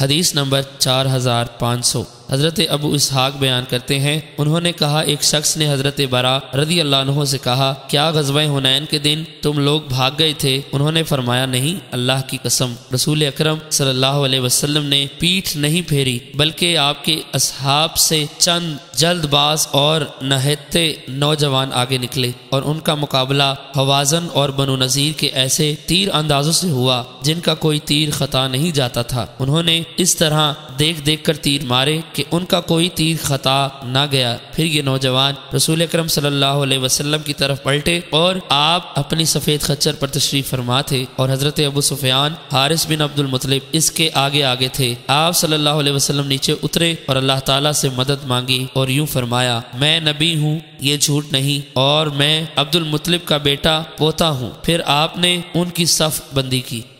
हदीस नंबर 4500। हज़रत अबू इसहाक बयान करते हैं, उन्होंने कहा एक शख्स ने हज़रत बरा रज़ी अल्लाह अन्हु से कहा, क्या ग़ज़वा हुनैन के दिन तुम लोग भाग गए थे? उन्होंने फरमाया, नहीं, अल्लाह की कसम। रसूल अकरम सल्लल्लाहु अलैहि वसल्लम ने पीठ नहीं फेरी, बल्कि आपके असहाब से चंद जल्दबाज और नहते नौजवान आगे निकले और उनका मुकाबला हवाज़न और बनु नज़ीर के ऐसे तीर अंदाजों से हुआ जिनका कोई तीर खता नहीं जाता था। उन्होंने इस तरह देख देख कर तीर मारे कि उनका कोई तीर खता ना गया। फिर ये नौजवान रसूल अकरम सल्लल्लाहु अलैहि वसल्लम की तरफ पलटे और आप अपनी सफ़ेद खच्चर पर तशरीफ फरमा थे और हज़रत अबू सुफियान हारिस बिन अब्दुल मुत्तलिब इसके आगे आगे थे। आप सल्लल्लाहु अलैहि वसल्लम नीचे उतरे और अल्लाह ताला से मदद मांगी और यूं फरमाया, मैं नबी हूँ, ये झूठ नहीं, और मैं अब्दुल मुत्तलिब का बेटा पोता हूँ। फिर आपने उनकी सफ बंदी की।